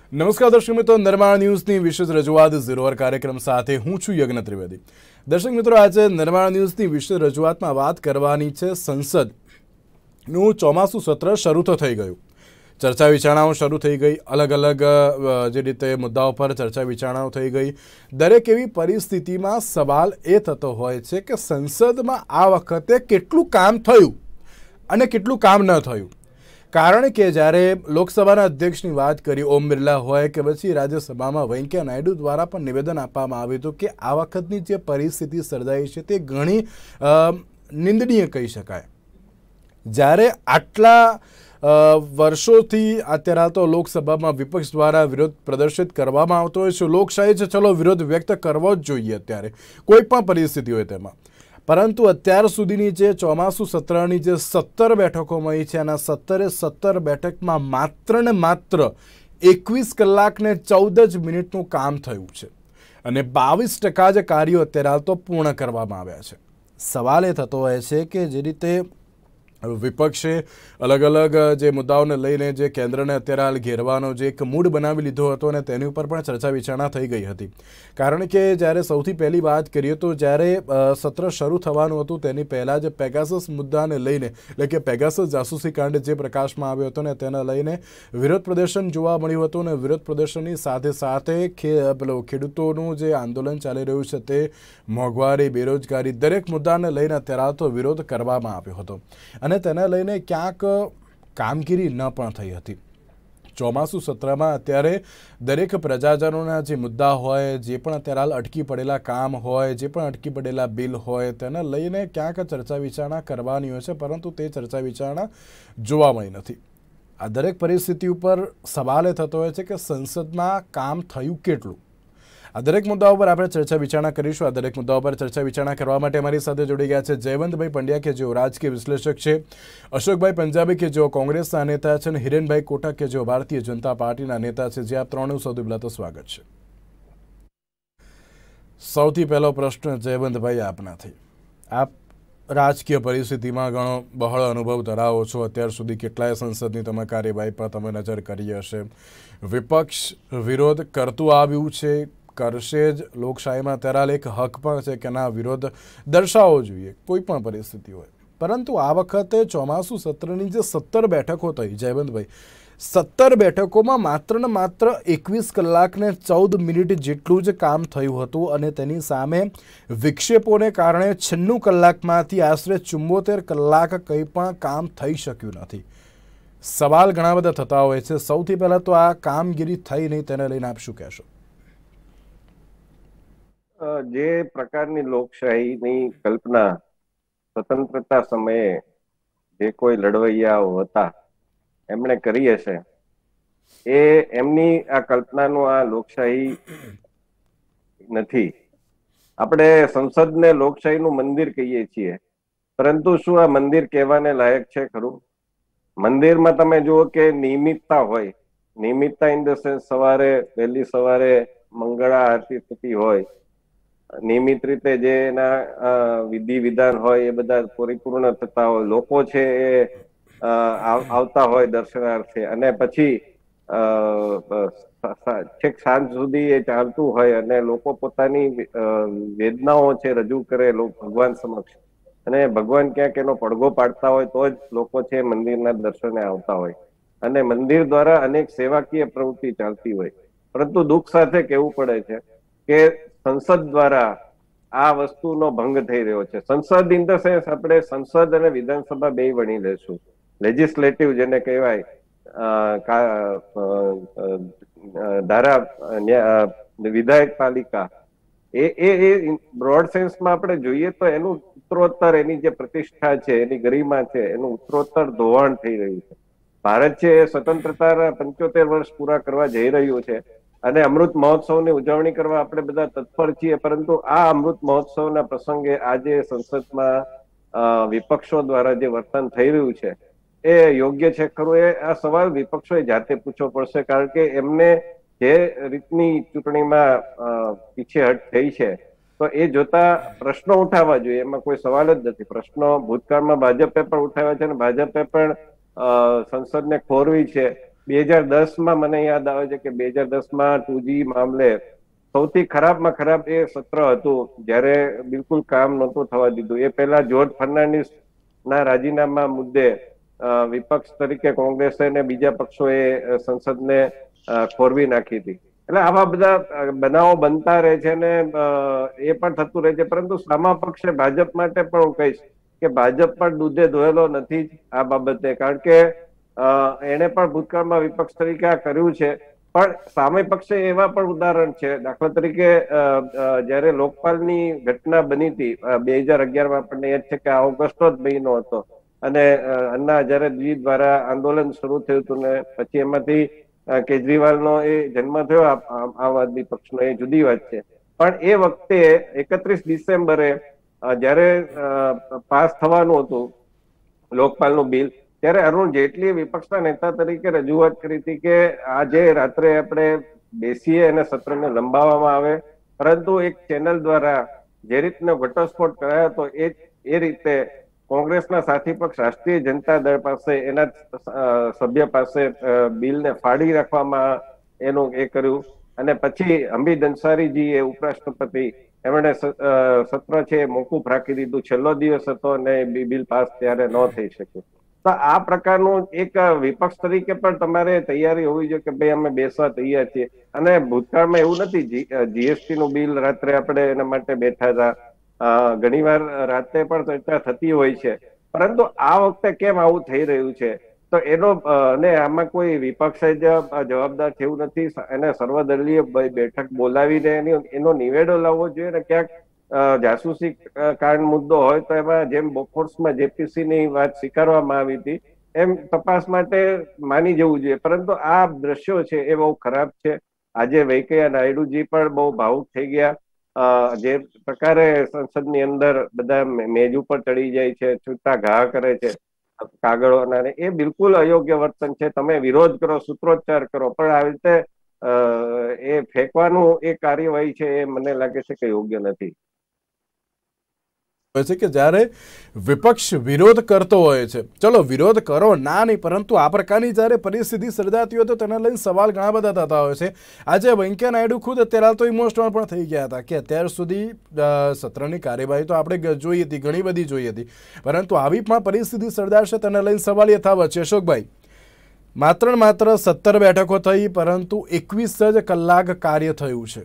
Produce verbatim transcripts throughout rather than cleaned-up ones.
નમસ્કાર દર્શક મિત્રો, નિર્માણ ન્યૂઝની વિશેષ રજૂઆત ઝીરો અવર કાર્યક્રમ સાથે હું છું યજ્ઞ ત્રિવેદી। દર્શક મિત્રો, આજે નિર્માણ ન્યૂઝની વિશેષ રજૂઆતમાં વાત કરવાની છે સંસદનું ચોમાસું સત્ર શરૂ તો થઈ ગયું, ચર્ચા વિચારણાઓ શરૂ થઈ ગઈ, અલગ અલગ જે રીતે મુદ્દાઓ પર ચર્ચા વિચારણાઓ થઈ ગઈ। દરેક એવી પરિસ્થિતિમાં સવાલ એ થતો હોય છે કે સંસદમાં આ વખતે કેટલું કામ થયું અને કેટલું કામ ન થયું। કારણ કે જ્યારે લોકસભાના અધ્યક્ષની વાત કરી ઓમ બિરલા હોય કે પછી રાજ્યસભામાં વેંકૈયા નાયડુ દ્વારા પણ નિવેદન આપવામાં આવ્યું હતું કે આ વખતની જે પરિસ્થિતિ સર્જાઈ છે તે ઘણી નિંદનીય કહી શકાય। જ્યારે આટલા વર્ષોથી અત્યારે તો લોકસભામાં વિપક્ષ દ્વારા વિરોધ પ્રદર્શિત કરવામાં આવતો હોય છે, લોકશાહી છે, ચલો વિરોધ વ્યક્ત કરવો જ જોઈએ અત્યારે કોઈ પણ પરિસ્થિતિ હોય તેમાં, પરંતુ અત્યાર સુધીની જે ચોમાસું સત્રની જે સત્તર બેઠકો મળી છે એના સત્તરે સત્તર બેઠકમાં માત્ર ને માત્ર એકવીસ કલાક ને ચૌદ જ મિનિટનું કામ થયું છે અને બાવીસ ટકા જ કાર્યો અત્યારે હાલ તો પૂર્ણ કરવામાં આવ્યા છે। સવાલ એ થતો હોય છે કે જે રીતે વિપક્ષે અલગ અલગ જે મુદ્દાઓને લઈને જે કેન્દ્રને અત્યારે હાલ ઘેરવાનો જે એક મૂડ બનાવી લીધો હતો અને તેની ઉપર પણ ચર્ચા વિચારણા થઈ ગઈ હતી। કારણ કે જ્યારે સૌથી પહેલી વાત કરીએ તો જ્યારે સત્ર શરૂ થવાનું હતું તેની પહેલાં જ પેગાસસ મુદ્દાને લઈને એટલે કે પેગાસસ જાસૂસી કાંડ જે પ્રકાશમાં આવ્યો હતો ને તેને લઈને વિરોધ પ્રદર્શન જોવા મળ્યું હતું અને વિરોધ પ્રદર્શનની સાથે સાથે પેલો ખેડૂતોનું જે આંદોલન ચાલી રહ્યું છે તે મોંઘવારી, બેરોજગારી દરેક મુદ્દાને લઈને અત્યારે તો વિરોધ કરવામાં આવ્યો હતો અને તેને લઈને ક્યાંક કામગીરી ન પણ થઈ હતી। ચોમાસું સત્રમાં અત્યારે દરેક પ્રજાજનોના જે મુદ્દા હોય, જે પણ અત્યારે હાલ અટકી પડેલા કામ હોય, જે પણ અટકી પડેલા બિલ હોય તેને લઈને ક્યાંક ચર્ચા વિચારણા કરવાની હોય છે, પરંતુ તે ચર્ચા વિચારણા જોવા મળી નથી। આ દરેક પરિસ્થિતિ ઉપર સવાલ એ થતો હોય છે કે સંસદમાં કામ થયું કેટલું। આ દરેક મુદ્દાઓ પર આપણે ચર્ચા વિચારણા કરીશું। આ દરેક મુદ્દાઓ પર ચર્ચા વિચારણા કરવા માટે અમારી સાથે જોડી ગયા છે જયવંતભાઈ પંડ્યા કે જેઓ રાજકીય વિશ્લેષક છે, અશોકભાઈ પંજાબી કે જેઓ કોંગ્રેસના નેતા છે અને હિરેનભાઈ કોટક કે જેઓ ભારતીય જનતા પાર્ટીના નેતા છે। જે આ ત્રણનું સૌથી પહેલા તો સ્વાગત છે। સૌથી પહેલો પ્રશ્ન જયવંતભાઈ આપનાથી, આપ રાજકીય પરિસ્થિતિમાં ઘણો બહોળો અનુભવ ધરાવો છો, અત્યાર સુધી કેટલાય સંસદની તમે કાર્યવાહી પર તમે નજર કરી હશે, વિપક્ષ વિરોધ કરતું આવ્યું છે, કરશે જ, લોકશાહીમાં ત્યારે એક હક પણ છે કે ના વિરોધ દર્શાવવો જોઈએ કોઈ પણ પરિસ્થિતિ હોય, પરંતુ આ વખતે ચોમાસું સત્રની જે સત્તર બેઠકો થઈ જયવંતભાઈ, સત્તર બેઠકોમાં માત્ર ને માત્ર એકવીસ કલાક ને ચૌદ મિનિટ જેટલું જ કામ થયું હતું અને તેની સામે વિક્ષેપોને કારણે છન્નું કલાકમાંથી આશરે ચુમ્મોતેર કલાક કંઈ પણ કામ થઈ શક્યું નથી। સવાલ ઘણા બધા થતા હોય છે, સૌથી પહેલાં તો આ કામગીરી થઈ નહીં તેને લઈને આપ શું કહેશો? જે પ્રકારની લોકશાહીની કલ્પના સ્વતંત્રતા સમયે જે કોઈ લડવૈયાઓ હતા એમણે કરી હશે, એ એમની આ કલ્પનાનું આ લોકશાહી નથી। આપણે સંસદને લોકશાહીનું મંદિર કહીએ છીએ, પરંતુ શું આ મંદિર કહેવાને લાયક છે ખરું? મંદિરમાં તમે જુઓ કે નિયમિતતા હોય, નિયમિતતા ઇન ધ સેન્સ સવારે વહેલી સવારે મંગળા આરતી થતી હોય, નિયમિત રીતે જે એના વિધિ વિધાન હોય એ બધા પરિપૂર્ણ થતા હોય, લોકો છે એ આવતા હોય દર્શનાર્થે અને પછી છેક સાંજ સુધી એ ચાલતું હોય અને લોકો પોતાની વેદનાઓ છે રજૂ કરે ભગવાન સમક્ષ, અને ભગવાન ક્યાંક એનો પડઘો પાડતા હોય તો જ લોકો છે મંદિરના દર્શને આવતા હોય અને મંદિર દ્વારા અનેક સેવાકીય પ્રવૃત્તિ ચાલતી હોય। પરંતુ દુઃખ સાથે કહેવું પડે છે કે સંસદ દ્વારા આ વસ્તુનો ભંગ થઈ રહ્યો છે। સંસદ ઇન ધ સેન્સ આપણે સંસદ અને વિધાનસભા બે વણી લેશું, લેજિસ્લેટિવ જેને કહેવાય, ધારા વિધાયક પાલિકા, એ એ બ્રોડ સેન્સમાં આપણે જોઈએ તો એનું ઉત્તરોત્તર એની જે પ્રતિષ્ઠા છે, એની ગરિમા છે, એનું ઉત્તરોત્તર ધોવાણ થઈ રહ્યું છે। ભારત છે એ સ્વતંત્રતાના પંચોતેર વર્ષ પૂરા કરવા જઈ રહ્યું છે અને અમૃત મહોત્સવની ઉજવણી કરવા આપણે બધા તત્પર છીએ, પરંતુ આ અમૃત મહોત્સવના પ્રસંગે આજે સંસદમાં વિપક્ષો દ્વારા જે વર્તન થઈ રહ્યું છે એ યોગ્ય છે ખરું? એ આ સવાલ વિપક્ષોએ જાતે પૂછવો પડશે, કારણ કે એમને જે રીતની ચૂંટણીમાં પીછેહટ થઈ છે તો એ જોતા પ્રશ્નો ઉઠાવવા જોઈએ, એમાં કોઈ સવાલ જ નથી। પ્રશ્નો ભૂતકાળમાં ભાજપે પણ ઉઠાવ્યા છે અને ભાજપે પણ સંસદને ખોરવી છે બે હજાર દસ માં મને યાદ આવે છે કે બે હજાર દસ માં ટુ જી મામલે સૌથી ખરાબમાં ખરાબ એ સત્ર હતું જ્યારે બિલકુલ કામ નહોતું થવા દીધું. એ પહેલા જ્યોર્જ ફર્નાન્ડિસ ના રાજીનામા મુદ્દે વિપક્ષ તરીકે કોંગ્રેસે અને બીજા પક્ષોએ સંસદને ખોરવી નાખી હતી. એટલે આવા બધા બનાવો બનતા રહે છે ને એ પણ થતું રહે છે. પરંતુ સામા પક્ષે ભાજપ માટે પણ હું કહીશ કે ભાજપ પણ દૂધે ધોયેલો નથી જ આ બાબતે, કારણ કે એને પણ ભૂતકાળમાં વિપક્ષ તરીકે આ કર્યું છે. પણ સામે પક્ષે એવા પણ ઉદાહરણ છે, દાખલા તરીકે જયારે લોકપાલની ઘટના બની હતી બે હજાર અગિયારમાં, આપણને યાદ છે કે આ ઓગસ્ટનો જ મહિનો હતો અને અન્ના હઝારેજી દ્વારા આંદોલન શરૂ થયું હતું ને પછી એમાંથી કેજરીવાલનો એ જન્મ થયો આમ આદમી પક્ષનો, એ જુદી વાત છે. પણ એ વખતે એકત્રીસ ડિસેમ્બરે જયારે પાસ થવાનું હતું લોકપાલનું બિલ, ત્યારે અરુણ જેટલીએ વિપક્ષના નેતા તરીકે રજૂઆત કરી હતી કે આજે રાત્રે આપણે બેસીએ અને સત્રને લંબાવવામાં આવે, પરંતુ એક ચેનલ દ્વારા જે રીતનો ઘટસ્ફોટ કરાયો હતો એ એ રીતે કોંગ્રેસના સાથી પક્ષ રાષ્ટ્રીય જનતા દળ પાસે એના સભ્ય પાસે બિલને ફાડી રાખવામાં એનું એ કર્યું. અને પછી હમીદ અંસારીજી એ ઉપરાષ્ટ્રપતિ, એમણે સત્ર છે મોકૂફ રાખી દીધું. છેલ્લો દિવસ હતો અને બિલ પાસ ત્યારે ન થઈ શક્યું. તો આ પ્રકારનું એક વિપક્ષ તરીકે પણ તમારે તૈયારી હોવી જોઈએ કે ભાઈ અમે બેસવા તૈયાર છીએ. અને ભૂતકાળમાં એવું નથી, જીએસટી નું બિલ રાત્રે આપણે એના માટે બેઠા હતા, ઘણી વાર રાત્રે પણ ચર્ચા થતી હોય છે. પરંતુ આ વખતે કેમ આવું થઈ રહ્યું છે? તો એનો અને આમાં કોઈ વિપક્ષે જવાબદાર છે એવું નથી. એને સર્વદળીય બેઠક બોલાવીને એનો નિવેડો લાવવો જોઈએ ને ક્યાંક જાસૂસી કાંડ મુદ્દો હોય તો એમાં જેમ બોફોર્સમાં જેપીસી ની વાત સ્વીકારવામાં આવી હતી એમ તપાસ માટે માની જવું જોઈએ. પરંતુ આ દ્રશ્યો છે એ બહુ ખરાબ છે. આજે વેંકૈયા નાયડુજી પણ બહુ ભાવુક થઈ ગયા. જે પ્રકારે સંસદની અંદર બધા મેજ ઉપર ચડી જાય છે, છૂટા ઘા કરે છે કાગળોના, એ બિલકુલ અયોગ્ય વર્તન છે. તમે વિરોધ કરો, સૂત્રોચ્ચાર કરો, પણ આવી રીતે એ ફેંકવાનું એ કાર્યવાહી છે એ મને લાગે છે કે યોગ્ય નથી. છે કે જ્યારે વિપક્ષ વિરોધ કરતો હોય છે, ચલો વિરોધ કરો ના નહીં, પરંતુ આ પ્રકારની જ્યારે પરિસ્થિતિ સર્જાતી હોય તો તેને લઈને સવાલ ઘણા બધા થતા હોય છે. આજે વેંકૈયા નાયડુ ખુદ અત્યારે તો ઇમોશનલ પણ થઈ ગયા હતા કે અત્યાર સુધી સત્રની કાર્યવાહી તો આપણે જોઈ હતી, ઘણી બધી જોઈ હતી, પરંતુ આવી પણ પરિસ્થિતિ સર્જાશે તેને લઈને સવાલ યથાવત છે. અશોકભાઈ, માત્ર ને માત્ર સત્તર બેઠકો થઈ પરંતુ એકવીસ જ કલાક કાર્ય થયું છે.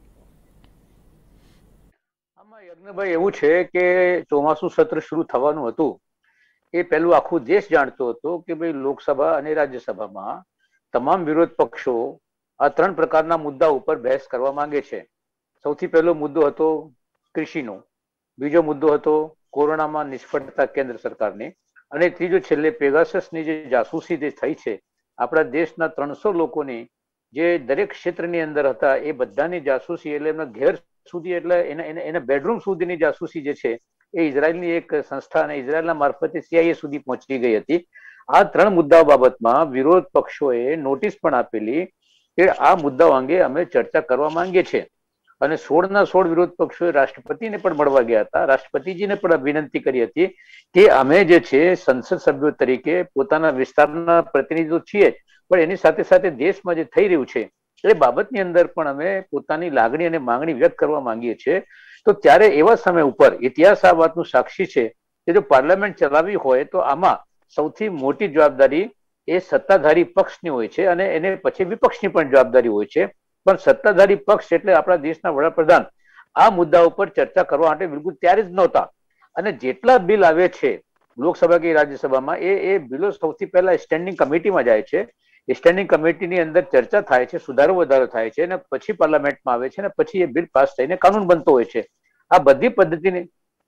ભાઈ એવું છે કે ચોમાસું સત્ર શરૂ થવાનું હતું એ પહેલું આખું દેશ જાણતો હતો કે ભાઈ લોકસભા અને રાજ્યસભામાં તમામ વિરોધ પક્ષો આ ત્રણ પ્રકારના મુદ્દા ઉપર બહેસ કરવા માંગે છે. સૌથી પહેલો મુદ્દો હતો કૃષિનો, બીજો મુદ્દો હતો કોરોનામાં નિષ્ફળતા કેન્દ્ર સરકારની, અને ત્રીજો છેલ્લે પેગાસસની જે જાસૂસી જે થઈ છે આપણા દેશના ત્રણસો લોકોની જે દરેક ક્ષેત્રની અંદર હતા એ બધાની જાસૂસી, એટલે એમના ઘેર સુધી, એટલે એના એના બેડરૂમ સુધીની જાસૂસી જે છે એ ઇઝરાયલની એક સંસ્થા અને ઇઝરાયલના મારફતે સીઆઈએ સુધી પહોંચી ગઈ હતી. આ ત્રણ મુદ્દાઓ બાબતમાં વિરોધ પક્ષોએ નોટિસ પણ આપેલી કે આ મુદ્દાઓ અંગે અમે ચર્ચા કરવા માંગીએ છીએ. અને સોળ ના સોળ વિરોધ પક્ષોએ રાષ્ટ્રપતિને પણ મળવા ગયા હતા. રાષ્ટ્રપતિજીને પણ વિનંતી કરી હતી કે અમે જે છે સંસદ સભ્યો તરીકે પોતાના વિસ્તારના પ્રતિનિધિઓ છીએ, પણ એની સાથે સાથે દેશમાં જે થઈ રહ્યું છે એ બાબતની અંદર પણ અમે પોતાની લાગણી અને માંગણી વ્યક્ત કરવા માંગીએ છીએ. તો ત્યારે એવા સમય ઉપર ઇતિહાસ આ વાતનું સાક્ષી છે કે જો પાર્લામેન્ટ ચલાવી હોય તો આમાં સૌથી મોટી જવાબદારી એ સત્તાધારી પક્ષની હોય છે અને એને પછી વિપક્ષની પણ જવાબદારી હોય છે. પણ સત્તાધારી પક્ષ એટલે આપણા દેશના વડાપ્રધાન આ મુદ્દા ઉપર ચર્ચા કરવા માટે બિલકુલ ત્યારે જ નહોતા. અને જેટલા બિલ આવે છે લોકસભા કે રાજ્યસભામાં એ એ બિલો સૌથી પહેલા સ્ટેન્ડિંગ કમિટીમાં જાય છે. સ્ટેન્ડિંગ કમિટીની અંદર ચર્ચા થાય છે, સુધારો વધારો થાય છે અને પછી પાર્લામેન્ટમાં આવે છે અને પછી એ બિલ પાસ થઈને કાનૂન બનતો હોય છે. આ બધી પદ્ધતિને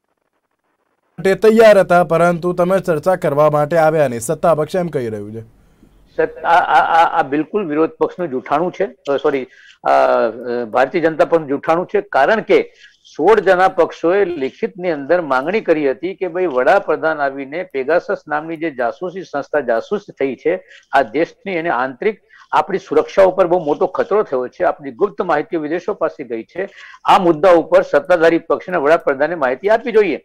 તૈયાર હતા પરંતુ તમે ચર્ચા કરવા માટે આવ્યા નહીં, સત્તા પક્ષ એમ કહી રહ્યું છે. આ બિલકુલ વિરોધ પક્ષનું જૂઠાણું છે, સોરી ભારતીય જનતા પક્ષનું જૂઠાણું છે. કારણ કે સોળ જણા પક્ષોએ લિખિતની અંદર માંગણી કરી હતી કે ભાઈ વડાપ્રધાન આવીને પેગાસસ નામની જે જાસૂસી સંસ્થા જાસૂસ થઈ છે આ દેશની, એને આંતરિક આપણી સુરક્ષા ઉપર બહુ મોટો ખતરો થયો છે, આપણી ગુપ્ત માહિતી વિદેશો પાસે ગઈ છે, આ મુદ્દા ઉપર સત્તાધારી પક્ષને વડાપ્રધાને માહિતી આપવી જોઈએ.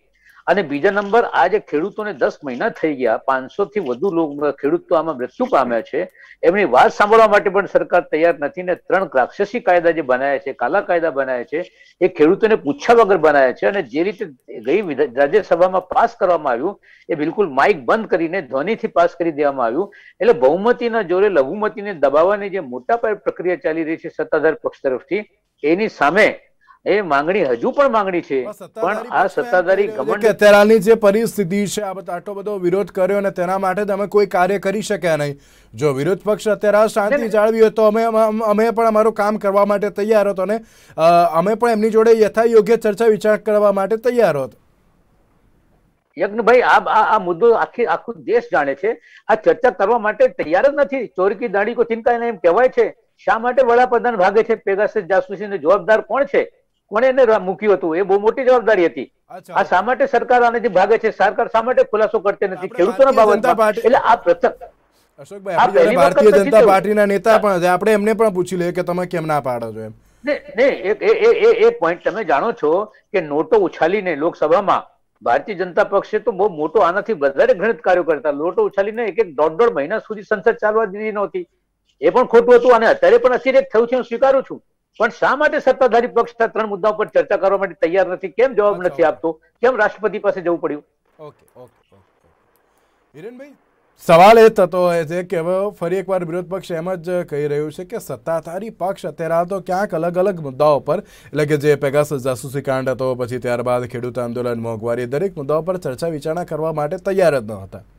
અને બીજા નંબર આ જે ખેડૂતોને દસ મહિના થઈ ગયા, પાંચસો થી વધુ લોકો ખેડૂતો આમાં મૃત્યુ પામ્યા છે, એમની વાત સાંભળવા માટે પણ સરકાર તૈયાર નથી ને ત્રણ રાક્ષસી કાયદા જે બનાવ્યા છે, કાલા કાયદા બનાવ્યા છે, એ ખેડૂતોને પૂછ્યા વગર બનાવ્યા છે. અને જે રીતે ગઈ રાજ્યસભામાં પાસ કરવામાં આવ્યું એ બિલકુલ માઇક બંધ કરીને ધ્વનિથી પાસ કરી દેવામાં આવ્યું. એટલે બહુમતીના જોરે લઘુમતીને દબાવવાની જે મોટા પાયે પ્રક્રિયા ચાલી રહી છે સત્તાધાર પક્ષ તરફથી, એની સામે એ માંગણી હજુ પણ માંગણી છે. પણ આ સત્તાધારી ગમન અત્યારની જે પરિસ્થિતિ છે, આ આટલો બધો વિરોધ કર્યો અને તેના માટે તમે કોઈ કાર્ય કરી શક્યા નહીં. જો વિરોધ પક્ષ અત્યારે શાંતિ જાળવી હોય તો અમે અમે પણ અમારું કામ કરવા માટે તૈયાર હતો અને અમે પણ એમની જોડે યથા યોગ્ય ચર્ચા વિચાર કરવા માટે તૈયાર હતો. યજ્ઞભાઈ, આ આ મુદ્દો આખી આખું દેશ જાણે છે. આ ચર્ચા કરવા માટે તૈયાર જ નથી. ચોર કી દાઢી કો તિનકા એમ કહેવાય છે. શા માટે વડાપ્રધાન ભાગે છે? પેગાસસ જાસૂસીને જવાબદાર કોણ છે? કોણે એને મૂક્યું હતું? એ બહુ મોટી જવાબદારી હતી. આ શા માટે સરકાર આને જે ભાગે છે? સરકાર શા માટે ખુલાસો કરતી નથી ખેડૂતોના બાબતમાં? એટલે આ પ્રથમ અશોકભાઈ, ભારતીય જનતા પાર્ટીના નેતા પણ આપણે એમને પણ પૂછી લઈએ કે તમે કેમ ના પાડો છો એમ. એ પોઈન્ટ તમે જાણો છો કે નોટો ઉછાલીને લોકસભામાં ભારતીય જનતા પક્ષે તો બહુ મોટો આનાથી વધારે ઘણત કાર્યો કરતા. નોટો ઉછાલીને એક એક દોઢ દોઢ મહિના સુધી સંસદ ચાલવા દીધી નહોતી. એ પણ ખોટું હતું અને અત્યારે પણ અતિરેક થયું છે, હું સ્વીકારું છું. પણ શા માટે સત્તાધારી પક્ષ ત્રણ મુદ્દાઓ પર ચર્ચા કરવા માટે તૈયાર નથી? કેમ જવાબ નથી આપતો? કેમ રાષ્ટ્રપતિ પાસે જવું પડ્યું? ઓકે ઓકે ઓકે હિરેનભાઈ, સવાલ એ થતો હોય છે કે હવે ફરી એકવાર વિરોધ પક્ષ એમ જ કહી રહ્યું છે કે સત્તાધારી પક્ષ અત્યારે તો ક્યાંક અલગ અલગ મુદ્દાઓ પર, એટલે કે જે પેગાસસ જાસૂસી કાંડ હતો, પછી ત્યારબાદ ખેડૂત આંદોલન, મોંઘવારી, દરેક મુદ્દાઓ પર ચર્ચા વિચારણા કરવા માટે તૈયાર જ ન હતા.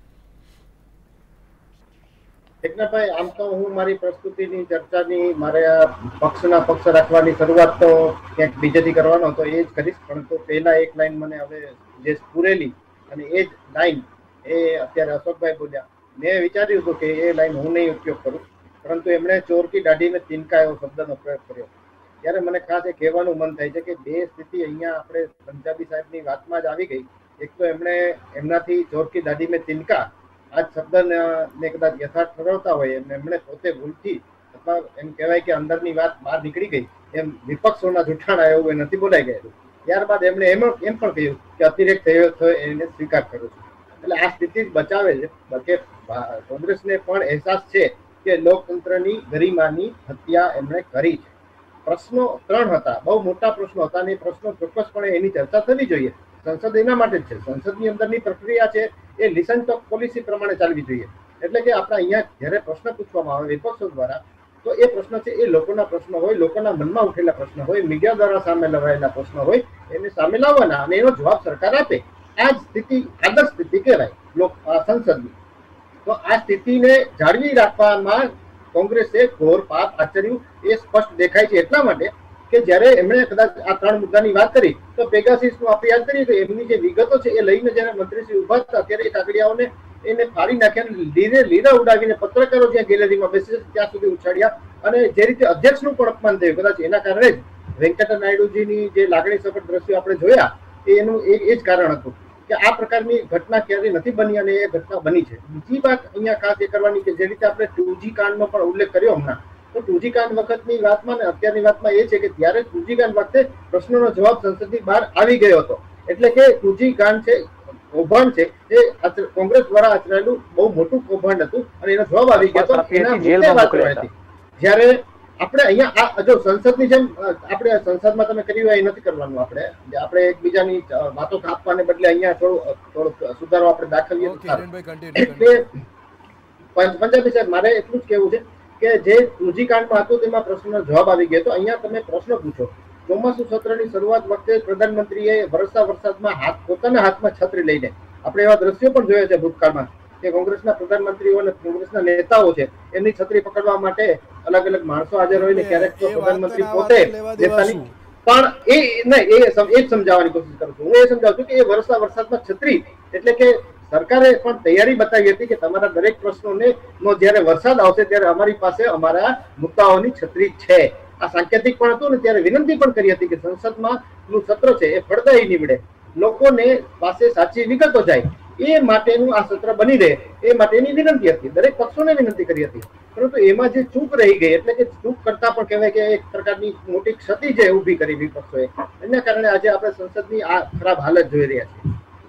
યજ્ઞભાઈ, આમ તો હું મારી પ્રસ્તુતિની ચર્ચાની મારે પક્ષના પક્ષ રાખવાની શરૂઆત તો ક્યાંક બીજેથી કરવાનો હતો, એ જ કરીશ. પરંતુ પહેલા એક લાઈન મને હવે જે પૂરેલી અને એ જ લાઈન એ અત્યારે અશોકભાઈ બોલ્યા, મેં વિચાર્યું હતું કે એ લાઈન હું નહીં ઉપયોગ કરું, પરંતુ એમણે ચોર કી દાઢીને તિનકા એવો શબ્દનો પ્રયોગ કર્યો. ત્યારે મને ખાસ એ કહેવાનું મન થાય છે કે બે સ્થિતિ અહીંયા આપણે પંજાબી સાહેબની વાતમાં જ આવી ગઈ. એક તો એમણે એમનાથી ચોર કી દાઢી મેં તિનકા આ શબ્દને કદાચ યથાર્થ ઠરાવતા હોય એમ એમણે પોતે ભૂલથી અથવા એમ કહેવાય કે અંદરની વાત બહાર નીકળી ગઈ, એમ વિપક્ષોના જૂઠાણા એવું એ નથી બોલાઈ ગયેલું. ત્યારબાદ એમણે એમ એમ પણ કહ્યું કે અતિરેક થયો થયો એને સ્વીકાર કરું છું. એટલે આ સ્થિતિ જ બચાવે છે કે કોંગ્રેસને પણ અહેસાસ છે કે લોકતંત્રની ગરિમાની હત્યા એમણે કરી છે. પ્રશ્નો ત્રણ હતા, બહુ મોટા પ્રશ્નો હતા અને એ પ્રશ્નો ચોક્કસપણે એની ચર્ચા થવી જોઈએ. સંસદ એના માટે જ છે. સંસદની અંદરની પ્રક્રિયા છે એ લિસન ટોક પોલિસી પ્રમાણે ચાલવી જોઈએ. એટલે કે આપણે અહીંયા જ્યારે પ્રશ્ન પૂછવામાં આવે વિપક્ષો દ્વારા, તો એ પ્રશ્ન છે એ લોકોના પ્રશ્નો હોય, લોકોના મનમાં ઉઠેલા પ્રશ્ન હોય, મીડિયા દ્વારા સામે લવાયેલા પ્રશ્નો હોય, એને સામે લાવવાના અને એનો જવાબ સરકાર આપે. આ જ સ્થિતિ આદર્શ સ્થિતિ કહેવાય લોક સંસદની. તો આ સ્થિતિને જાળવી રાખવામાં કોંગ્રેસે ઘોર પાપ આચર્યું એ સ્પષ્ટ દેખાય છે. એટલા માટે કે જ્યારે એમણે કદાચ આ ત્રણ મુદ્દાની વાત કરી તો પેગાસિસનું આપણે યાદ કરીએ તો એમની જે વિગતો છે એ લઈને જયારે મંત્રીશ્રી ઉભા હતા ત્યારે એ કાગડિયાઓને એને ફાડી નાખ્યા, લીરે લીરા ઉડાવીને પત્રકારો જ્યાં ગેલેરીમાં બેસે ત્યાં સુધી ઉછાળ્યા અને જે રીતે અધ્યક્ષનું પણ અપમાન થયું. કદાચ એના કારણે જ વેંકટા નાયડુજીની જે લાગણી સભર દ્રશ્યો આપણે જોયા એનું એ જ કારણ હતું કે આ પ્રકારની ઘટના ક્યારેય નથી બની અને એ ઘટના બની છે. બીજી વાત અહીંયા ખાસ એ કરવાની કે જે રીતે આપણે ટુજી કાંડનો પણ ઉલ્લેખ કર્યો હમણાં, તો ટુજી કાંડ વખતની વાતમાં ને અત્યારની વાતમાં એ છે કે ત્યારે ટુજી કાંડ વખતે પ્રશ્નોનો જવાબ સંસદની બહાર આવી ગયો હતો. એટલે કે ટુજી કાંડ છે, કૌભાંડ છે, એ કોંગ્રેસ દ્વારા આચરાયેલું બહુ મોટું કૌભાંડ હતું અને એનો જવાબ આવી ગયો હતો. એના મુદ્દે વાત કરવાની હતી. જ્યારે આપણે અહીંયા આ જો સંસદની જેમ આપણે સંસદમાં તમે કર્યું હોય એ નથી કરવાનું. આપણે આપણે એકબીજાની વાતો કાપવાને બદલે અહીંયા થોડું થોડું સુધારો આપણે દાખવીએ. પંજાબી સાહેબ, મારે એટલું જ કહેવું છે કે જે ટુજી કાંડમાં હતું તેમાં પ્રશ્નનો જવાબ આવી ગયો તો અહીંયા તમે પ્રશ્ન પૂછો. ચોમાસુ સત્રની શરૂઆત વખતે પ્રધાનમંત્રીએ વરસતા વરસાદમાં હાથ પોતાના હાથમાં છત્રી લઈને, આપણે એવા દ્રશ્યો પણ જોયા છે ભૂતકાળમાં કે કોંગ્રેસના પ્રધાનમંત્રીઓ અને કોંગ્રેસના નેતાઓ છે એમની છત્રી પકડવા માટે અલગ અલગ માણસો હાજર હોય ને ક્યારેક તો પ્રધાનમંત્રી પોતે નેતાની પણ એ નહીં એ જ સમજાવવાની કોશિશ કરું છું. હું એ સમજાવું છું કે એ વરસતા વરસાદમાં છત્રી એટલે કે સરકારે પણ તૈયારી બતાવી હતી કે તમારા દરેક પ્રશ્નોને જયારે વરસાદ આવશે ત્યારે અમારી પાસે અમારા મુદ્દાઓની છત્રી છે. આ સાંકેતિક પણ હતું ને ત્યારે વિનંતી પણ કરી હતી કે સંસદમાં નું સત્ર છે એ ફળદાયી નીવડે, લોકોને પાસે સાચી વિગતો જાય એ માટેનું આ સત્ર બની રહે એ માટેની વિનંતી હતી. દરેક પક્ષોને વિનંતી કરી હતી. પરંતુ એમાં જે ચૂક રહી ગઈ એટલે કે ચૂક કરતા પણ કહેવાય કે એક પ્રકારની મોટી ક્ષતિ જે ઉભી કરી વિપક્ષોએ, એના કારણે આજે આપણે સંસદની આ ખરાબ હાલત જોઈ રહ્યા છીએ.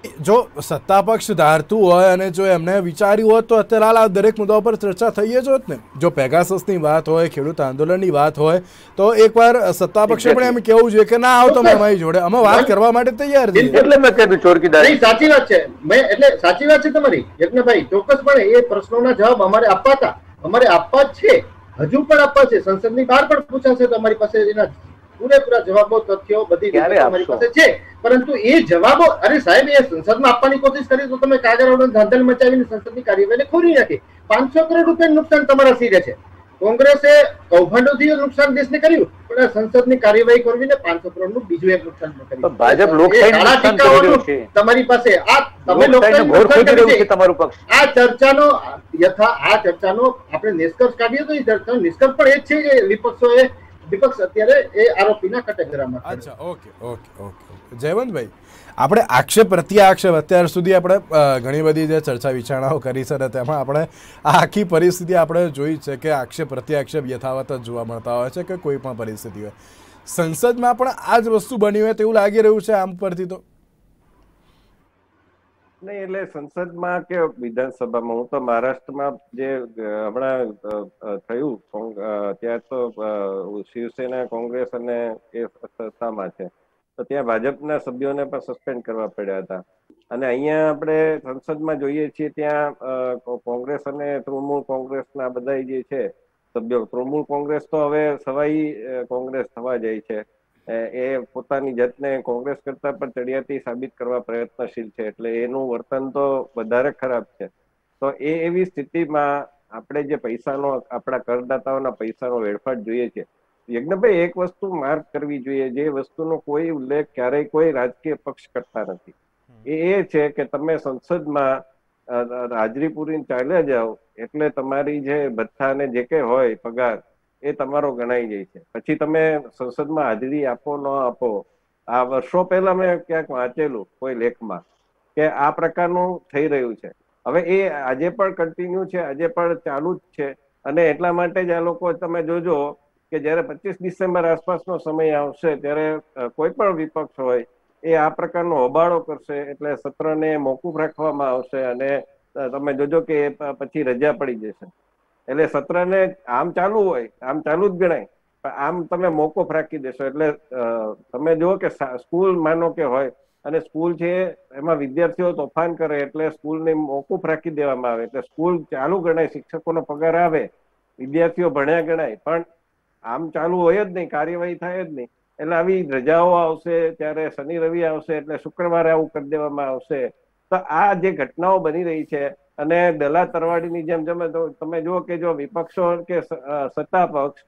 જો સત્તા પક્ષ ધારતું હોય અને જો એમને વિચાર્યું હોત તો અત્યારે હાલ આ દરેક મુદ્દાઓ પર ચર્ચા થઈ જ હોત ને. જો પેગાસસની વાત હોય, ખેડૂત આંદોલનની વાત હોય, તો એકવાર સત્તા પક્ષે પણ એમ કેવું જોઈએ કે ના આવો તમે અમારી જોડે, અમે વાત કરવા માટે તૈયાર છીએ. એટલે મેં કીધું ચોરકીદાર. નહીં, સાચી વાત છે. મેં એટલે સાચી વાત છે તમારી યજ્ઞભાઈ, ચોક્કસપણે એ પ્રશ્નોના જવાબ અમારે આપવા હતા, અમારે આપવા જ છે, હજુ પણ આપવા છે. સંસદની બહાર પણ પૂછાશે તો અમારી પાસે એના પૂરેપૂરા જવાબો, તથ્યો, બધી અમારી પાસે છે. પરંતુ એ જવાબો, અરે સાહેબ, એ સંસદમાં આપવાની કોશિશ કરી તો તમે કાગળ ધાંધલ મચાવીને સંસદની કાર્યવાહીને ખોરી નાખી. પાંચસો કરોડ રૂપિયા નુકસાન તમારા સિરે છે. કોંગ્રેસે કૌભાંડોથી નુકસાન દેશને કર્યું, પણ સંસદની કાર્યવાહી કરવી ને પાંચસો કરોડ નું બીજું એક નુકસાન કર્યું. ભાજપ લોકશાહી તમારી પાસે આ તમે લોકશાહી તમારું પક્ષ આ ચર્ચાનો યથા આ ચર્ચાનો આપણે નિષ્કર્ષ કાઢીએ તો એ ચર્ચાનો નિષ્કર્ષ પણ એ જ છે કે વિપક્ષોએ વિપક્ષ અત્યારે એ આરોપીના કટેગરામાં. અચ્છા, ઓકે ઓકે ઓકે જયવંતભાઈ, આપણે આક્ષેપ પ્રત્યે આક્ષેપ અત્યાર સુધી આપણે ઘણી બધી જે ચર્ચા વિચારણાઓ કરી છે, તેમાં આપણે આ આખી પરિસ્થિતિ આપણે જોઈ છે કે આક્ષેપ પ્રત્યે આક્ષેપ યથાવત જ જોવા મળતા હોય છે કે કોઈ પણ પરિસ્થિતિ હોય. સંસદમાં પણ આ જ વસ્તુ બની હોય તેવું લાગી રહ્યું છે આમ પરથી તો નહીં. એટલે સંસદમાં કે વિધાનસભામાં, હું તો મહારાષ્ટ્રમાં જે હમણાં થયું ત્યાં તો શિવસેના, કોંગ્રેસ અને એ સત્તામાં છે, તો ત્યાં ભાજપના સભ્યોને પણ સસ્પેન્ડ કરવા પડ્યા હતા. અને અહીંયા આપણે સંસદમાં જોઈએ છીએ ત્યાં કોંગ્રેસ અને તૃણમૂળ કોંગ્રેસના બધા જે છે સભ્યો, તૃણમૂળ કોંગ્રેસ તો હવે સવાઈ કોંગ્રેસ થવા જાય છે, એ પોતાની જાતને કોંગ્રેસ કરતા પણ ચડિયાતી સાબિત કરવા પ્રયત્નશીલ છે, એટલે એનું વર્તન તો વધારે ખરાબ છે. તો એ એવી સ્થિતિમાં આપણે જે પૈસાનો, આપણા કરદાતાઓના પૈસાનો વેડફાટ જોઈએ છે. યજ્ઞભાઈ, એક વસ્તુ માર્ક કરવી જોઈએ, જે વસ્તુનો કોઈ ઉલ્લેખ ક્યારેય કોઈ રાજકીય પક્ષ કરતા નથી, એ એ છે કે તમે સંસદમાં હાજરી પૂરીને ચાલ્યા જાઓ એટલે તમારી જે ભથ્થા ને જે કઈ હોય પગાર એ તમારો ગણાઈ જાય છે. પછી તમે સંસદમાં હાજરી આપો ન આપો, આ વર્ષો પહેલા મેં ક્યાંક વાંચેલું કોઈ લેખમાં કે આ પ્રકારનું થઈ રહ્યું છે. હવે એ આજે પણ કન્ટિન્યુ છે, આજે પણ ચાલુ જ છે. અને એટલા માટે જ આ લોકો, તમે જોજો કે જયારે પચીસ ડિસેમ્બર આસપાસનો સમય આવશે ત્યારે કોઈ પણ વિપક્ષ હોય એ આ પ્રકારનો હોબાળો કરશે, એટલે સત્રને મોકૂફ રાખવામાં આવશે અને તમે જોજો કે પછી રજા પડી જશે. એટલે સત્રને આમ ચાલુ હોય, આમ ચાલુ જ ગણાય, પણ આમ તમે મોકૂફ રાખી દેશો એટલે તમે જુઓ કે સ્કૂલ માનો કે હોય અને સ્કૂલ છે એમાં વિદ્યાર્થીઓ તોફાન કરે એટલે સ્કૂલને મોકૂફ રાખી દેવામાં આવે, એટલે સ્કૂલ ચાલુ ગણાય, શિક્ષકોનો પગાર આવે, વિદ્યાર્થીઓ ભણ્યા ગણાય, પણ આમ ચાલુ હોય જ નહીં, કાર્યવાહી થાય જ નહીં. એટલે આવી રજાઓ આવશે ત્યારે શનિ રવિ આવશે એટલે શુક્રવારે આવું કરી દેવામાં આવશે. તો આ જે ઘટનાઓ બની રહી છે અને દલા તરવાડીની જેમ તમે તમે જુઓ કે જો વિપક્ષો કે સત્તા પક્ષ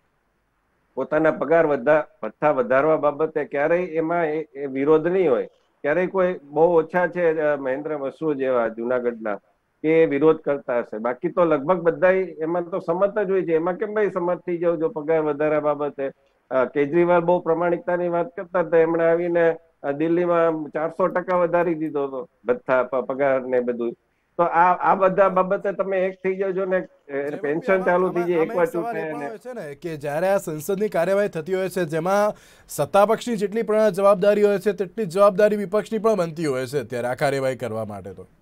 પોતાના પગાર વધા ભથ્થા વધારવા બાબતે ક્યારેય એમાં વિરોધ નહીં હોય, ક્યારેય કોઈ બહુ ઓછા છે મહેન્દ્ર મસરૂ જેવા જુનાગઢના કે વિરોધ કરતા હશે, બાકી તો લગભગ બધા એમાં તો સંમત જ હોય છે. એમાં કેમ ભાઈ સંમત થઈ જાવ જો પગાર વધારા બાબતે? કેજરીવાલ બહુ પ્રમાણિકતાની વાત કરતા હતા, એમણે આવીને દિલ્હીમાં ચારસો ટકા વધારી દીધો હતો ભથ્થા પગાર ને બધું. તો આ આ બધા બાબતે તમે એક થઈ જાવજો ને પેન્શન ચાલુ થઈ જાય એકવાર ચૂંટણી છે ને કે જ્યારે આ સંસદની કાર્યવાહી થતી હોય છે જેમાં સત્તા પક્ષની જેટલી પણ જવાબદારી હોય છે તેટલી જવાબદારી વિપક્ષની પણ બનતી હોય છે અત્યારે આ કાર્યવાહી કરવા માટે. તો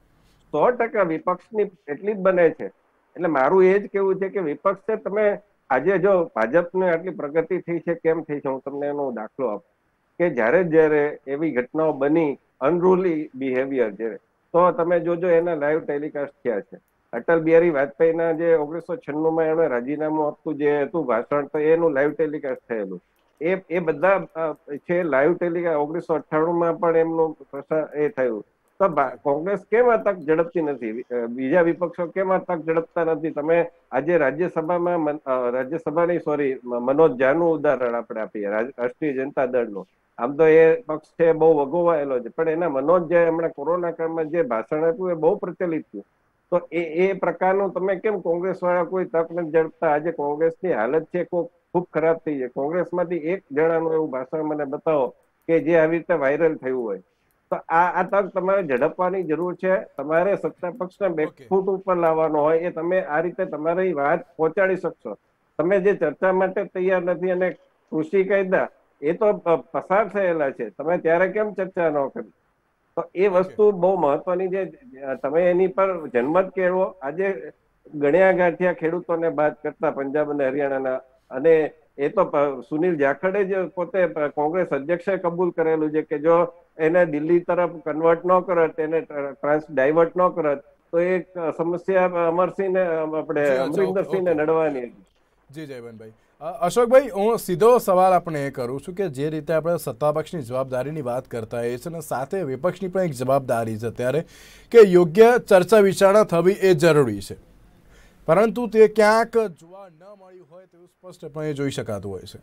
સો ટકા વિપક્ષની એટલી જ બને છે. એટલે મારું એ જ કેવું છે કે વિપક્ષ છે, તમે આજે જો ભાજપને આટલી પ્રગતિ થઈ છે કેમ થઈ છે, હું તમને એનો દાખલો આપું કે જયારે જયારે એવી ઘટનાઓ બની અનરૂલી બિહેવિયર જ્યારે, તો તમે જોજો એના લાઈવ ટેલિકાસ્ટ થયા છે. અટલ બિહારી વાજપેયીના જે ઓગણીસો છન્નું માં એમણે રાજીનામું આપતું જે હતું ભાષણ, તો એનું લાઈવ ટેલિકાસ્ટ થયેલું. એ એ બધા છે લાઈવ ટેલિકાસ્ટ. ઓગણીસો અઠ્ઠાણું માં પણ એમનું એ થયું. તો કોંગ્રેસ કેમ આ તક ઝડપતી નથી? બીજા વિપક્ષો કેમ આ તક ઝડપતા નથી? તમે આજે રાજ્યસભામાં રાજ્યસભાની સોરી મનોજ ઝાનું ઉદાહરણ આપણે આપીએ, રાષ્ટ્રીય જનતા દળનું. આમ તો એ પક્ષ છે બહુ વગોવાયેલો છે, પણ એના મનોજ જે હમણાં કોરોના કાળમાં જે ભાષણ આપ્યું એ બહુ પ્રચલિત થયું. તો એ એ પ્રકારનું તમે કેમ કોંગ્રેસ વાળા કોઈ તક નથી ઝડપતા? આજે કોંગ્રેસની હાલત છે ખૂબ ખરાબ થઈ છે. કોંગ્રેસમાંથી એક જણાનું એવું ભાષણ મને બતાવો કે જે આવી રીતે વાયરલ થયું હોય. તો આ આ તક તમારે ઝડપવાની જરૂર છે. તમારે સત્તા પક્ષને બે ફૂટ ઉપર લાવવાનો હોય એ તમે આ રીતે તમારી વાત પહોંચાડી શકશો. તમે જે ચર્ચા માટે તૈયાર નથી અને કૃષિ કાયદા એ તો પસાર થયેલા છે, તમે ત્યારે કેમ ચર્ચા ન કરી? તો તો એ વસ્તુ બહુ મહત્વની છે. તમે એની પર જન્મત કેળવો. આજે ગણ્યા ગાંઠિયા ખેડૂતોને બાદ કરતા પંજાબ અને હરિયાણાના, અને એ તો સુનિલ જાખડે જ પોતે કોંગ્રેસ અધ્યક્ષે કબૂલ કરેલું છે કે જો એને દિલ્હી તરફ કન્વર્ટ ન કરત, એને ટ્રાન્સ ડાયવર્ટ ન કરત તો એક સમસ્યા અમરસિંહ ને આપણે અમરિંદરસિંહને નડવાની હતી. જી જયવંતભાઈ. અશોકભાઈ, હું સીધો સવાલ આપણે એ કરું છું કે જે રીતે આપણે સત્તાપક્ષની જવાબદારીની વાત કરતા હોઈએ છીએ અને સાથે વિપક્ષની પણ એક જવાબદારી છે ત્યારે કે યોગ્ય ચર્ચા વિચારણા થવી એ જરૂરી છે, પરંતુ તે ક્યાંક જોવા ન મળ્યું હોય તેવું સ્પષ્ટપણે જોઈ શકાતું હોય છે.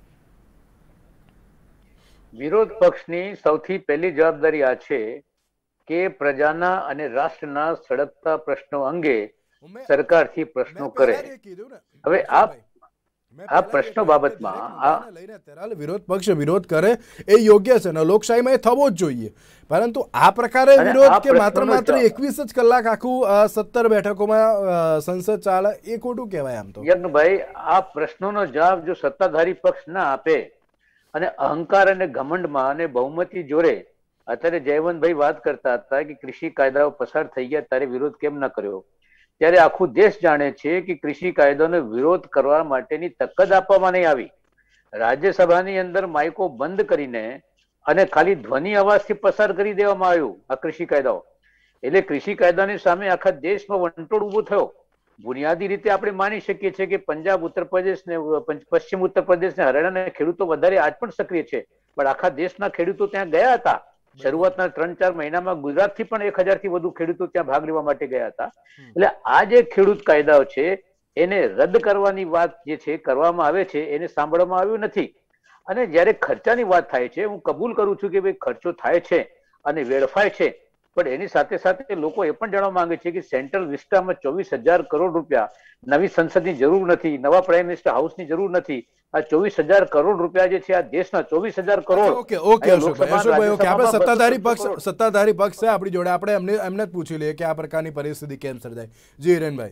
વિરોધ પક્ષની સૌથી પહેલી જવાબદારી આ છે કે પ્રજાના અને રાષ્ટ્રના સળગતા પ્રશ્નો અંગે સરકારથી પ્રશ્નો કરે. હવે આ આ પ્રશ્નો બાબતમાં વિરોધ પક્ષ વિરોધ કરે એ યોગ્ય છે ને લોકશાહીમાં એ થવો જ જોઈએ, પરંતુ આ પ્રકારે વિરોધ કે માત્ર માત્ર એકવીસ જ કલાક આખું સત્તર બેઠકોમાં સંસદ ચાલે એ ખોટું કહેવાય. આમ તો યજ્ઞભાઈ, આ પ્રશ્નોનો જવાબ જો સત્તાધારી પક્ષ ના આપે અને અહંકાર અને ઘમંડમાં અને બહુમતી જોરે, અત્યારે જયવંતભાઈ વાત કરતા હતા કે કૃષિ કાયદાઓ પસાર થઈ ગયા ત્યારે વિરોધ કેમ ન કર્યો, ત્યારે આખું દેશ જાણે છે કે કૃષિ કાયદાનો વિરોધ કરવા માટેની તક જ આપવામાં નહીં આવી. રાજ્યસભાની અંદર માઇકો બંધ કરીને અને ખાલી ધ્વનિ અવાજથી પસાર કરી દેવામાં આવ્યું આ કૃષિ કાયદાઓ. એટલે કૃષિ કાયદાની સામે આખા દેશમાં વંટોળ ઉભો થયો. બુનિયાદી રીતે આપણે માની શકીએ છીએ કે પંજાબ, ઉત્તર પ્રદેશ ને પશ્ચિમ ઉત્તર પ્રદેશ ને હરિયાણા ખેડૂતો વધારે આજ પણ સક્રિય છે, પણ આખા દેશના ખેડૂતો ત્યાં ગયા હતા. શરૂઆતના ત્રણ ચાર મહિનામાં ગુજરાતથી પણ એક હજાર થી વધુ ખેડૂતો ત્યાં ભાગ લેવા માટે ગયા હતા. એટલે આ જે ખેડૂત કાયદાઓ છે એને રદ કરવાની વાત જે છે કરવામાં આવે છે એને સાંભળવામાં આવ્યું નથી. અને જયારે ખર્ચાની વાત થાય છે, હું કબૂલ કરું છું કે ભાઈ ખર્ચો થાય છે અને વેડફાય છે, પણ એની સાથે સાથે લોકો એ પણ જાણવા માંગે છે કે સેન્ટ્રલ વિસ્ટામાં ચોવીસ હજાર કરોડ રૂપિયા, નવી સંસદની જરૂર નથી, નવા પ્રાઇમ મિનિસ્ટર હાઉસની જરૂર નથી. આ ચોવીસ હજાર કરોડ રૂપિયા જે છે આ દેશના ચોવીસ હજાર crore. Okay okay Ashokbhai, Ashokbhai okay, આપણે સત્તાધારી પક્ષ સત્તાધારી પક્ષ છે આપણી જોડે, આપણે એમને એમને જ પૂછી લઈએ કે આ પ્રકારની પરિસ્થિતિ કેમ સર્જાય. જી હિરેનભાઈ.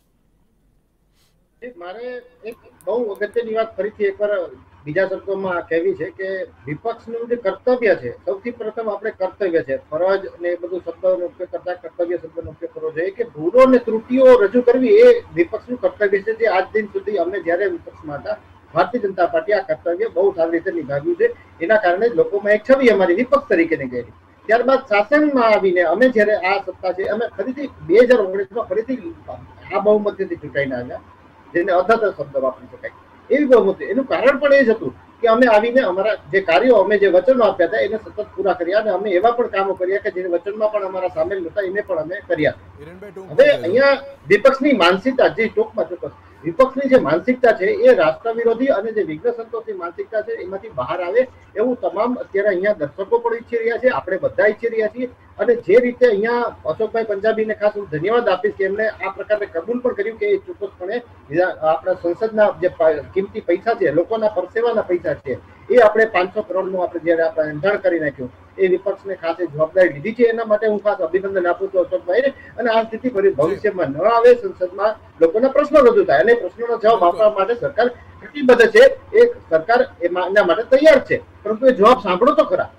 મારે એક બહુ અગત્યની વાત ફરીથી એકવાર બીજા શબ્દોમાં કહેવી છે કે વિપક્ષનું જે કર્તવ્ય છે, સૌથી પ્રથમ આપણે કર્તવ્ય છે, ફરજ ને એ બધું શબ્દોનો ઉપયોગ કરતા કર્તવ્ય શબ્દનો ઉપયોગ કરવો જોઈએ કે ભૂલો અને ત્રુટીઓ રજૂ કરવી એ વિપક્ષનું કર્તવ્ય છે, જે આજ દિન સુધી અમે જયારે વિપક્ષમાં હતા ભારતીય જનતા પાર્ટી આ કર્તવ્ય બહુ સારી રીતે નિભાવ્યું છે. એના કારણે લોકોમાં એક છબી અમારી વિપક્ષ તરીકેની ગયેલી. ત્યારબાદ શાસનમાં આવીને અમે જયારે આ સત્તા છે, અમે ફરીથી બે હજાર ઓગણીસમાં ફરીથી આ બહુમતીથી ચૂંટાઈને આવ્યા, જેને અધત શબ્દ વાપરી શકાય એવી બહુમતી. એનું કારણ પણ એ જ હતું કે અમે આવીને અમારા જે કાર્યો, અમે જે વચનો આપ્યા હતા એને સતત પૂરા કર્યા અને અમે એવા પણ કામો કર્યા કે જે વચનમાં પણ અમારા સામેલ નહોતા, એને પણ અમે કર્યા. હવે અહીંયા વિપક્ષની માનસિકતા, જે ટૂંકમાં ચોક્કસ વિપક્ષની જે માનસિકતા છે એ રાષ્ટ્ર વિરોધી અને જે વિઘ્ન સંતોષની માનસિકતા છે એમાંથી બહાર આવે એવું તમામ અત્યારે અહીંયા દર્શકો પણ ઈચ્છી રહ્યા છે, આપણે બધા ઈચ્છી રહ્યા છીએ. અને જે રીતે અહીંયા અશોકભાઈ પંજાબીને ખાસ હું ધન્યવાદ આપીશ કે એમણે આ પ્રકારે કબૂલ પણ કર્યું કે એ ચોક્કસપણે આપણા સંસદના જે કિંમતી પૈસા છે, લોકોના પરસેવાના પૈસા છે, એ આપણે પાંચસો કરોડનું આપણે જયારે આપણે એંધાણ કરી નાખ્યું, એ વિપક્ષને ખાસ જવાબદારી લીધી છે. એના માટે હું ખાસ અભિનંદન આપું છું અશોકભાઈને. અને આ સ્થિતિ ફરી ભવિષ્યમાં ન આવે, સંસદમાં લોકોના પ્રશ્નો રજૂ થાય અને પ્રશ્નોનો જવાબ આપવા માટે સરકાર કટિબદ્ધ છે. એ સરકાર એના માટે તૈયાર છે, પરંતુ એ જવાબ સાંભળો તો ખરા.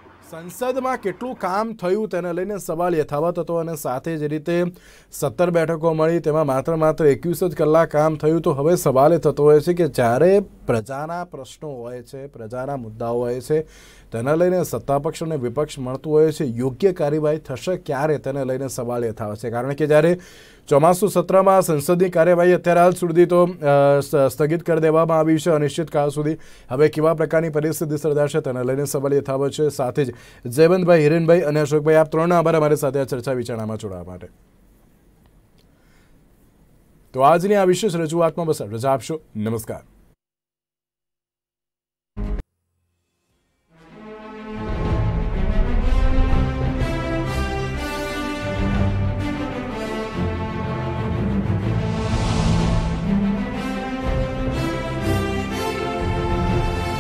સંસદમાં કેટલું કામ થયું તેને લઈને સવાલ યથાવત હતો અને સાથે જ રીતે સત્તર બેઠકો મળી તેમાં માત્ર માત્ર એકવીસ જ કલાક કામ થયું. તો હવે સવાલ એ થતો હોય છે કે જ્યારે પ્રજાના પ્રશ્નો હોય છે, પ્રજાના મુદ્દાઓ હોય છે, તેને લઈને સત્તાપક્ષ અને વિપક્ષ મળતું હોય છે, યોગ્ય કાર્યવાહી થશે ક્યારે તેને લઈને સવાલ યથાવત છે. કારણ કે જ્યારે ચોમાસુ સત્રમાં સંસદની કાર્યવાહી અત્યારે હાલ સુધી તો સ્થગિત કરી દેવામાં આવી છે અનિશ્ચિત કાળ સુધી. હવે કેવા પ્રકારની પરિસ્થિતિ સર્જાશે તેને લઈને સવાલ યથાવત છે. સાથે જ જયવંતભાઈ, હિરેનભાઈ અને અશોકભાઈ, આપ ત્રણના આભાર અમારી સાથે આ ચર્ચા વિચારણામાં જોડાવા માટે. તો આજની આ વિશેષ રજૂઆતમાં બસ રજા આપશો. નમસ્કાર.